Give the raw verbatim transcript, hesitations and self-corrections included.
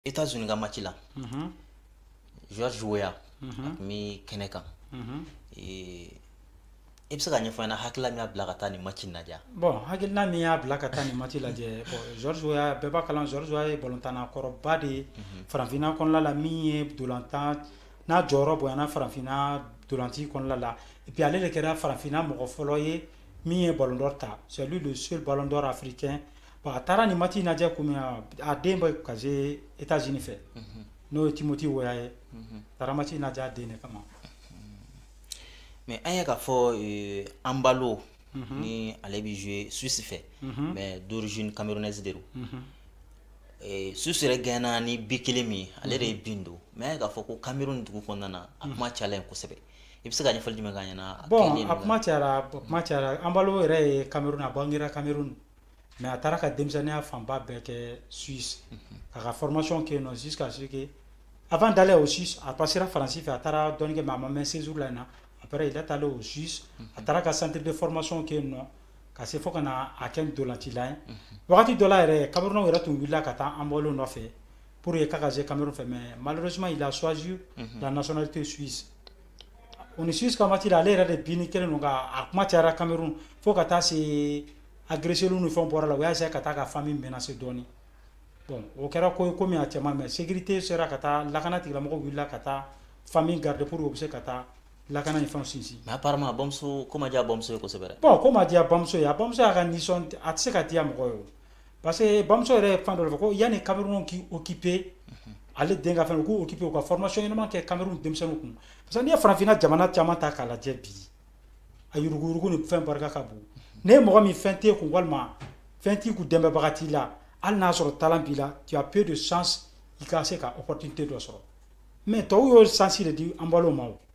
États-Unis ka match la Mhm. George Weah Mhm. mi kɛnɛ kan Mhm. eh i bɛ se ka ɲɛfɔ n ɲɛna hakilila min y'a bila ka taa nin match in lajɛ Bon, hakilina min y'a bila ka taa nin match lajɛ bon George Weah bɛɛ b'a kalan George Weah ye balontanna kɔrɔba de ye farafinna kɔnɔna la min ye dolantan n'a jɔyɔrɔ bonyana farafinna dolanci kɔnɔna la et puis ale de kɛra farafinna mɔgɔ fɔlɔ ye min ye ballon d'or ta c'est lui le seul ballon d'or africain bon a taara nin match in lajɛ komi a den bɛ ka se États-Unis fɛ n'o ye Timothy Weah ye a taara match in lajɛ a den de kama mais an ye k'a fɔ eh, an balo ni ale bɛ jouer Suisse fɛ mais d'origine camerounaise de don eh, Suisse yɛrɛ gagné ni bi kelen min ye ale de ye bin don mais an ye k'a fɔ ko Cameroun dugu kɔnɔna na a kuma cayala yen kosɛbɛ i bɛ se ka ɲɛfɔli jumɛn k'an ɲɛna a bon kɛlen a kuma cayara a kuma cayara an balo yɛrɛ ye Cameroun a bangera Cameroun mais a taara ka denmisɛnniya fanba bɛɛ kɛ Suisse k'a ka formation kɛ yen nɔ jusqu'à ce que avant d'aller au Suisse a passera Faransi fɛ a taara dɔɔni kɛ mais a ma mɛn séjour la yen nɔ après il est allé au Suisse a taara ka centre de formation kɛ yen nɔ ka se fo ka na a kɛ ntolancila ye wagati dɔ la yɛrɛ Cameroun yɛrɛ tun wulila ka taa an balo nɔfɛ pour que k'a ka se Cameroun fɛ mais malheureusement il a choisi la nationalité suisse o ni Suisse ka match la ale yɛrɛ de binni kɛlen don ka a kuma cayara Cameroun fo ka taa se agresseurs ni fɛnw bɔra la o y'a essayé ka taa ka famille menacer dɔɔni bon o kɛra ko ye ko min a cɛ man mais sécurité sera ka taa lakana tigilamɔgɔw wulila ka taa famille garder pour que u bɛ se ka taa lakana ni fɛnw sinsin mais apparemment a bamuso ko ma diya a bamuso ye kosɛbɛ dɛ bon ko ma diya bamuso ye a bamuso y'a ka nisɔn a tɛ se ka diya mɔgɔ ye o parce que bamuso yɛrɛ ye fɛn dɔ de fɔ ko yanni Cameroun k'i occuper ale den ka fɛn u k'u occuper u ka formation ɲɛnama kɛ Cameroun denmisɛnninw kun parce que n'i ye farafinna jamana caman ta k'a lajɛ bi a yuruguyurugu ni fɛn barika ka bon ne ye mɔgɔ min fɛn t'e kun walima fɛn t'i kun dɛmɛbaga t'i la hali n'a sɔrɔ talent b'i la tu as peu de chance i ka se ka opportunité dɔ sɔrɔ mais tɔw y'o chance de di an balo ma o